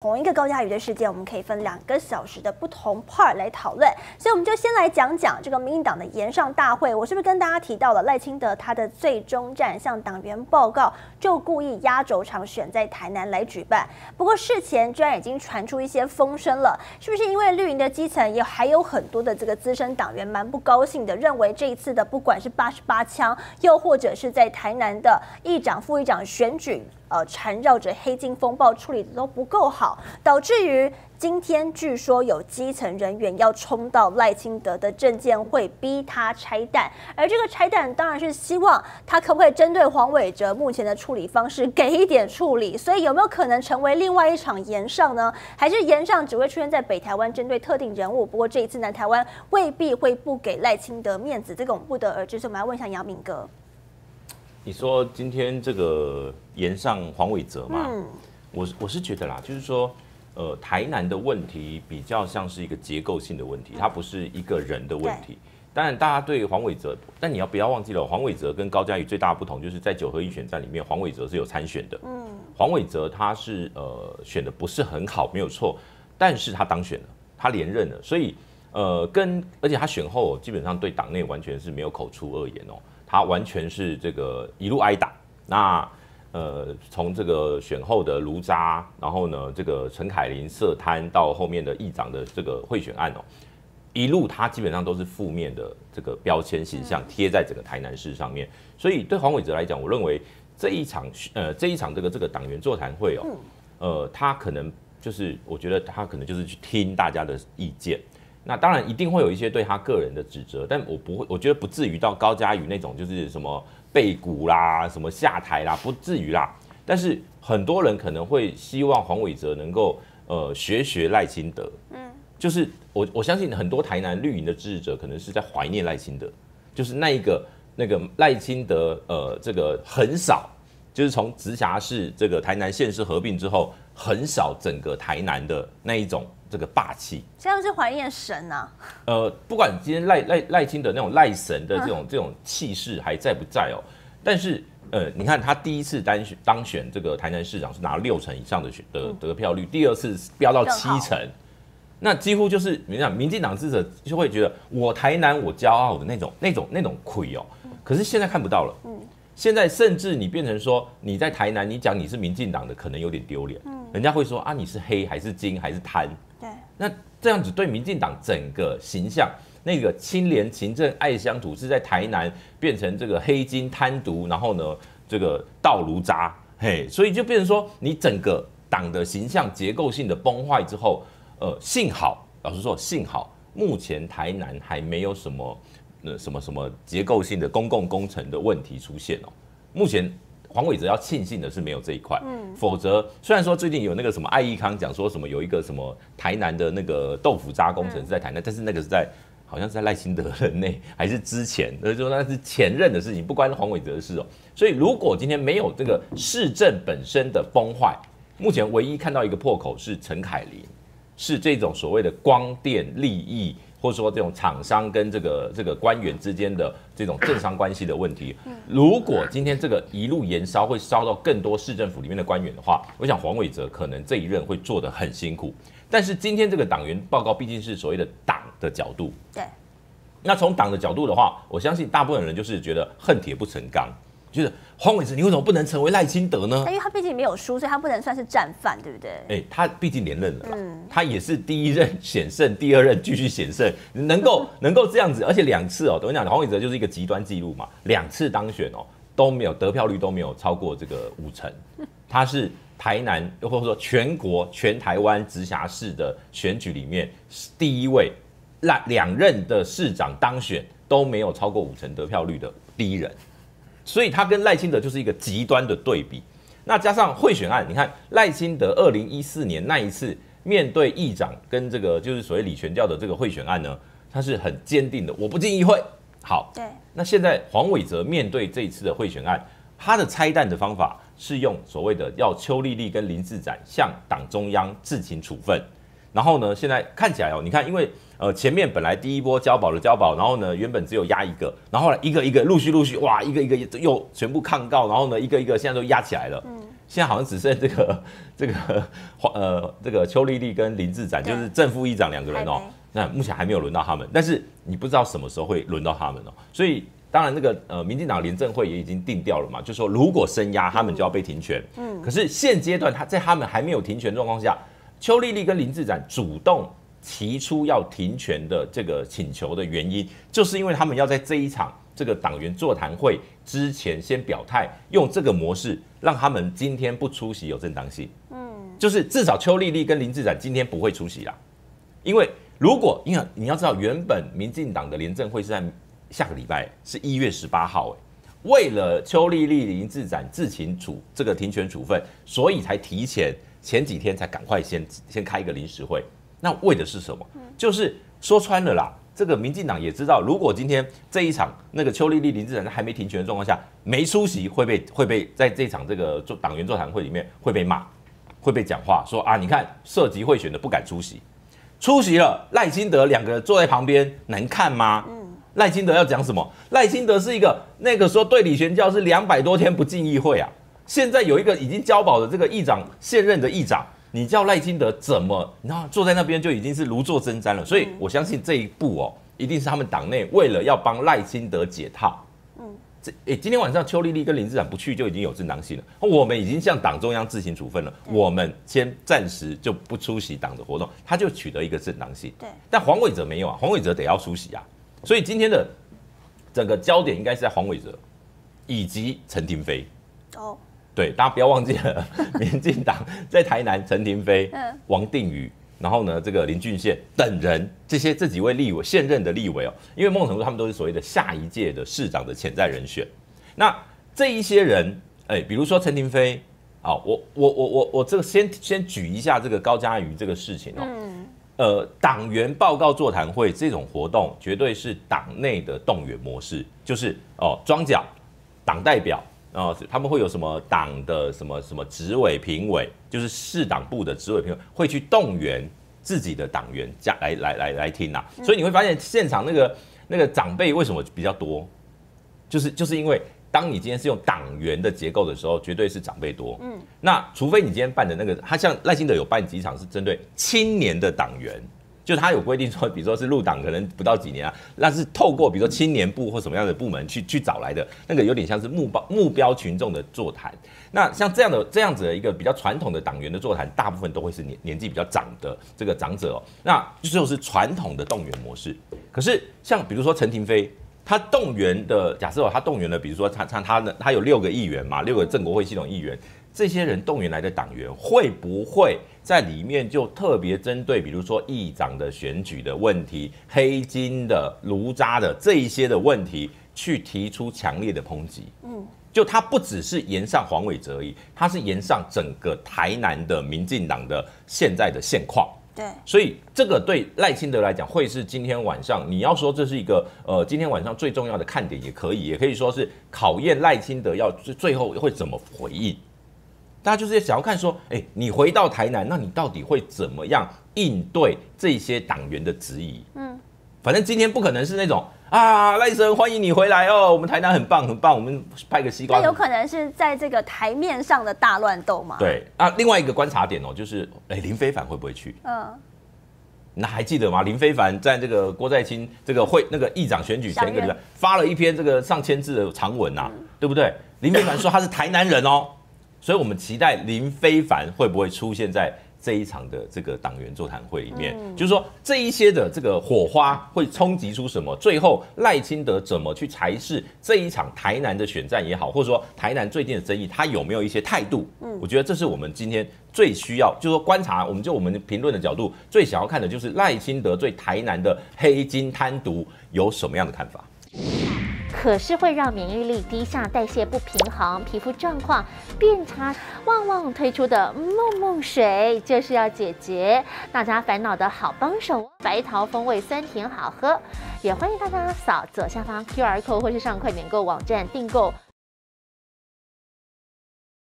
同一个高嘉瑜的事件，我们可以分2个小时的不同 part 来讨论。所以我们就先来讲讲这个民进党的延上大会。我是不是跟大家提到了赖清德他的最终站向党员报告，就故意压轴场选在台南来举办？不过事前居然已经传出一些风声了，是不是因为绿营的基层也还有很多的这个资深党员蛮不高兴的，认为这一次的不管是88枪，又或者是在台南的议长、副议长选举，缠绕着黑金风暴处理的都不够好，导致于今天据说有基层人员要冲到赖清德的政见会，逼他拆弹。而这个拆弹当然是希望他可不可以针对黄伟哲目前的处理方式给一点处理。所以有没有可能成为另外一场延上呢？还是延上只会出现在北台湾针对特定人物？不过这一次南台湾未必会不给赖清德面子，这个我们不得而知。所以我们来问一下杨明哥。 你说今天这个延上黄伟哲嘛，我是觉得啦，就是说，台南的问题比较像是一个结构性的问题，它不是一个人的问题。当然，大家对黄伟哲，但你不要忘记了，黄伟哲跟高嘉瑜最大的不同就是在9合1选战里面，黄伟哲是有参选的。黄伟哲他是选的不是很好，没有错，但是他当选了，他连任了，所以而且他选后基本上对党内完全是没有口出恶言哦。他完全是这个一路挨打，那从这个选后的卢渣，然后呢这个陈凯琳涉贪到后面的议长的这个贿选案哦，一路他基本上都是负面的这个标签形象贴在整个台南市上面，所以对黄伟哲来讲，我认为这一场这个党员座谈会哦，他可能就是我觉得他可能就是去听大家的意见。那当然一定会有一些对他个人的指责，但我觉得不至于到高嘉瑜那种就是什么背骨啦、什么下台啦，不至于啦。但是很多人可能会希望黄伟哲能够学赖清德，就是我相信很多台南绿营的支持者可能是在怀念赖清德，就是那个赖清德这个横扫，就是从直辖市这个台南县市合并之后横扫整个台南的那一种。这个霸气， 现在是怀念神啊。 不管今天赖清德那种赖神的这种气势还在不在哦，但是你看他第一次当选这个台南市长是拿了60%以上的得票率，第2次飙到70%，那几乎就是民进党支持者就会觉得我台南我骄傲的那种魁哦，可是现在看不到了。现在甚至你变成说你在台南，你讲你是民进党的，可能有点丢脸，人家会说啊你是黑还是金还是贪。 对， 那这样子对民进党整个形象，那个清廉勤政爱乡土是在台南变成这个黑金贪渎，然后呢这个道炉渣，所以就变成说你整个党的形象结构性的崩坏之后，幸好老实说幸好目前台南还没有什么什么结构性的公共工程的问题出现哦，目前。黄伟哲要庆幸的是没有这一块，否则虽然说最近有那个什么艾益康讲说什么有一个什么台南的那个豆腐渣工程是在台南，但是那个是在好像是在赖清德任内还是之前，就是说那是前任的事情，不关黄伟哲的事哦。所以如果今天没有这个市政本身的崩坏，目前唯一看到一个破口是陈凯琳，是这种所谓的光电利益。或者说这种厂商跟这个官员之间的这种政商关系的问题，如果今天这个一路延烧会烧到更多市政府里面的官员的话，我想黄伟哲可能这一任会做得很辛苦。但是今天这个党员报告毕竟是所谓的党的角度， 对， 那从党的角度的话，我相信大部分人就是觉得恨铁不成钢。就是黄伟哲，你为什么不能成为赖清德呢？ 因为他毕竟没有输，所以他不能算是战犯，对不对？ 他毕竟连任了啦，他也是第1任险胜，第2任继续险胜，能够这样子，而且2次哦，等于讲黄伟哲就是一个极端记录嘛，2次当选哦都没有得票率都没有超过这个50%，他是台南或者说全台湾直辖市的选举里面第1位，2任的市长当选都没有超过50%得票率的第1人。所以他跟赖清德就是一个极端的对比。那加上贿选案，你看赖清德2014年那一次面对议长跟这个就是所谓李全教的这个贿选案呢，他是很坚定的，我不进议会。好， 对。 那现在黄伟哲面对这一次的贿选案，他的拆弹的方法是用所谓的要邱丽丽跟林志展向党中央自行处分。然后呢，现在看起来哦，你看，因为前面本来第一波交保的交保，然后呢原本只有压1个，然后后来一个一个陆续哇，一个一个又全部抗告，然后呢一个一个现在都压起来了。 现在好像只剩这个邱丽丽跟林志展，就是正副议长2个人哦。那目前还没有轮到他们，但是你不知道什么时候会轮到他们哦。所以当然那个民进党联政会也已经定调了嘛，就说如果声押他们就要被停权。可是现阶段在他们还没有停权状况下，邱丽丽跟林志展主动提出要停权的这个请求的原因，就是因为他们要在这一场这个党员座谈会之前先表态，用这个模式让他们今天不出席有正当性。就是至少邱丽丽跟林志展今天不会出席啦，因为你要知道，原本民进党的联政会是在下个礼拜，是1月18号，为了邱丽丽、林志展自行这个停权处分，所以才提前几天才赶快先开一个临时会。那为的是什么？就是说穿了啦，这个民进党也知道，如果今天这一场那个邱丽丽、林志展在还没停权的状况下没出席，会被在这场这个党员座谈会里面会被骂，会被讲话说啊，你看涉及贿选的不敢出席。出席了，赖清德2个人坐在旁边，能看吗？赖清德要讲什么？赖清德是一个那个时候对李全教是200多天不进议会啊，现在有一个已经交保的这个议长，现任的议长，你叫赖清德怎么，你知道坐在那边就已经是如坐针毡了。所以我相信这一步一定是他们党内为了要帮赖清德解套。今天晚上邱丽丽跟林志展不去就已经有正当性了，我们已经向党中央自行处分了，我们先暂时就不出席党的活动，他就取得一个正当性。对，但黄伟哲没有啊，黄伟哲得要出席啊，所以今天的整个焦点应该是在黄伟哲以及陈亭妃。对，大家不要忘记了，民进党在台南陈亭妃、王定宇。然后呢，这个林俊宪等人，这几位立委现任的立委因为某种程度他们都是所谓的下一届的市长的潜在人选。那这一些人，比如说陈亭妃，我这个先举一下这个高嘉瑜这个事情党员报告座谈会这种活动，绝对是党内的动员模式，就是庄脚党代表。他们会有什么党的什么执委、评委，就是市党部的执委、评委会去动员自己的党员来听啊。所以你会发现现场那个长辈为什么比较多，就是因为当你今天是用党员的结构的时候，绝对是长辈多。那除非你今天办的那个，他像赖清德有办几场是针对青年的党员。就他有规定说，比如说是入党可能不到几年啊，那是透过比如说青年部或什么样的部门去找来的，那个有点像是目标群众的座谈。那像这样子的一个比较传统的党员的座谈，大部分都会是年纪比较长的这个长者那就是传统的动员模式。可是像比如说陈亭妃，他动员的假设他动员了，比如说他有6个议员嘛，6个正国会系统议员。这些人动员来的党员会不会在里面就特别针对，比如说议长的选举的问题、黑金的、卢渣的这一些的问题，去提出强烈的抨击？就他不只是延上黄伟哲而已，他是延上整个台南的民进党的现在的现况。对，所以这个对赖清德来讲，会是今天晚上你要说这是一个今天晚上最重要的看点，也可以说是考验赖清德要最后会怎么回应。大家就是想要看说，你回到台南，那你到底会怎么样应对这些党员的质疑？反正今天不可能是那种赖神欢迎你回来哦，我们台南很棒很棒，我们派个西瓜。 那有可能是在这个台面上的大乱斗嘛？ 对另外一个观察点就是林非凡会不会去？那还记得吗？林非凡在这个郭在清这个那个议长选举前一个礼拜发了一篇这个上千字的长文对不对？林非凡说他是台南人所以我们期待林非凡会不会出现在这一场的这个党员座谈会里面，就是说这一些的这个火花会冲击出什么？最后赖清德怎么去裁示这一场台南的选战也好，或者说台南最近的争议，他有没有一些态度？我觉得这是我们今天最需要，就是说观察，我们评论的角度最想要看的就是赖清德对台南的黑金贪渎有什么样的看法。 可是会让免疫力低下、代谢不平衡、皮肤状况变差。旺旺推出的梦梦水就是要解决大家烦恼的好帮手，白桃风味酸甜好喝。也欢迎大家扫左下方 QR code 或是上快点购网站订购。